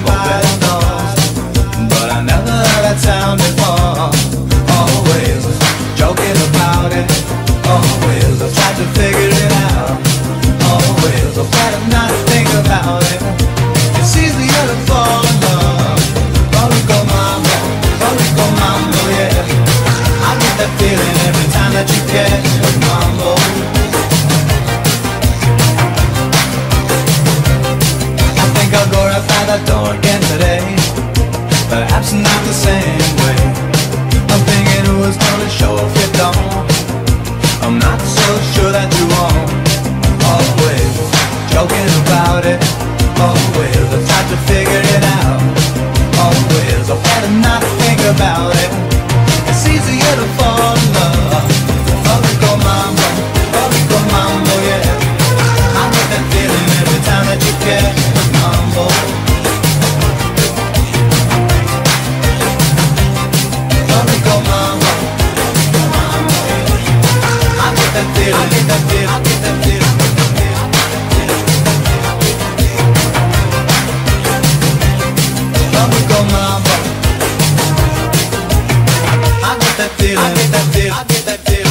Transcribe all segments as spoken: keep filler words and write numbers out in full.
everybody knows, but I never heard that sound before. Always joking about it, always I tried to figure it out. Always I better not think about it. It's easier to fall in love. Rico Mambo, Rico Mambo, yeah. I get that feeling every time that you get a mambo. I think I'll go right by that door again today, perhaps not the same way. I'm thinking who is gonna show if you don't. I'm not so sure that you won't. Always joking about it, always I try to figure it out. Always I better not think about it. It's easier to fall in love. Rico Mambo, Rico Mambo, yeah. I get that feeling every time that you get a mambo. Rico Mambo, Rico Mambo, yeah. I get that feeling, I get that feeling, I get that feeling. Rico Mambo, I get that feeling, I get that feeling, I get that feeling.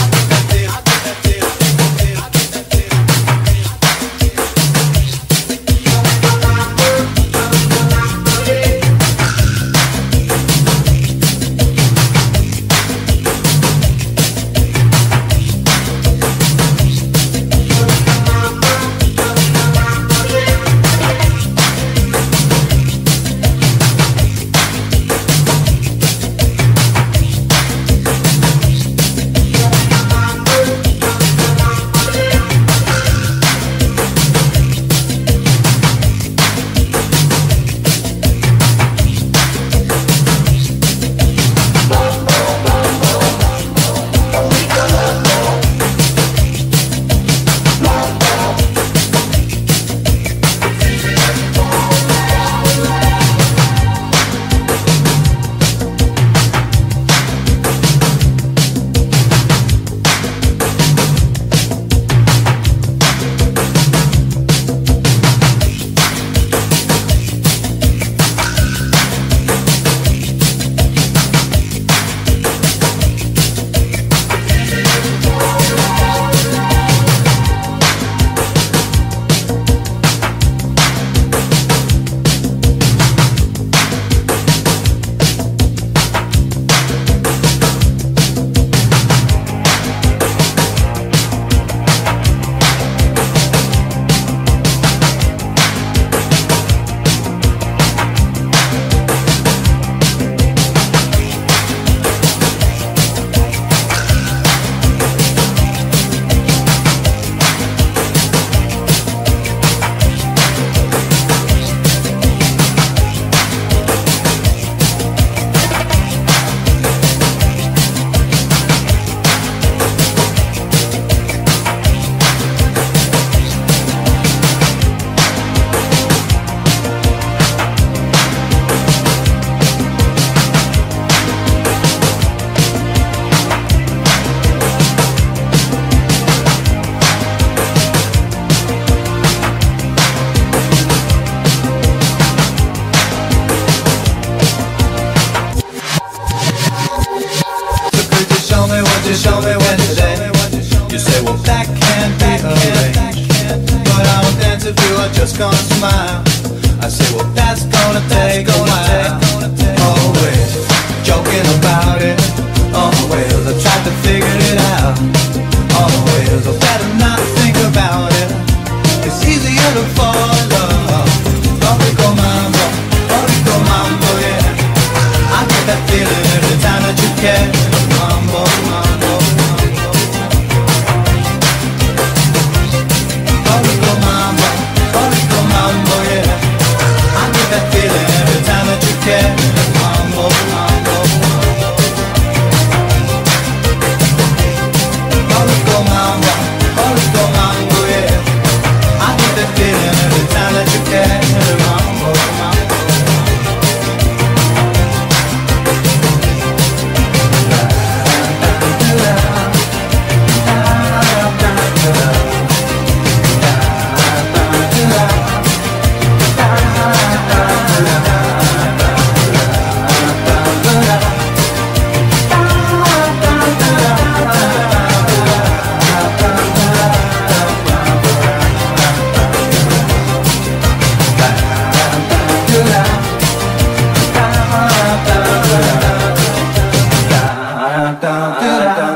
Show me when today. You say, well, that can't be arranged, but I will dance if you are just gonna smile. I say, well, that's gonna take a while. Always joking about it, always I tried to figure it out. Always I better not think about it. It's easier to fall in love. Rico Mambo, Rico Mambo, yeah. I get that feeling every time that you get a mambo, mambo. Rico Mambo, Rico Mambo, da da da da.